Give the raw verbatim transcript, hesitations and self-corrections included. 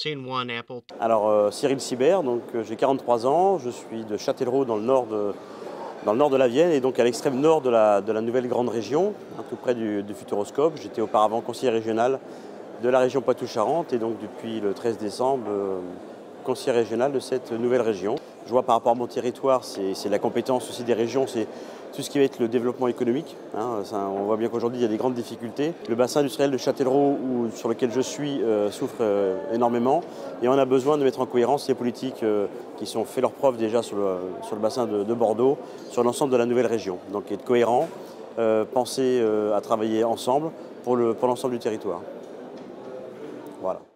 Scene one, Apple. Alors euh, Cyril Sibert, donc euh, j'ai quarante-trois ans, je suis de Châtellerault dans le nord de, dans le nord de la Vienne et donc à l'extrême nord de la, de la nouvelle grande région, hein, tout près du, du Futuroscope. J'étais auparavant conseiller régional de la région Poitou-Charentes et donc depuis le treize décembre, euh, conseiller régional de cette nouvelle région. Je vois par rapport à mon territoire, c'est la compétence aussi des régions, c'est tout ce qui va être le développement économique. Hein, ça, on voit bien qu'aujourd'hui il y a des grandes difficultés. Le bassin industriel de Châtellerault, où, sur lequel je suis, euh, souffre euh, énormément et on a besoin de mettre en cohérence les politiques euh, qui sont fait leur preuve déjà sur le, sur le bassin de, de Bordeaux, sur l'ensemble de la nouvelle région. Donc être cohérent, euh, penser euh, à travailler ensemble pour l'ensemble pour du territoire. Voilà.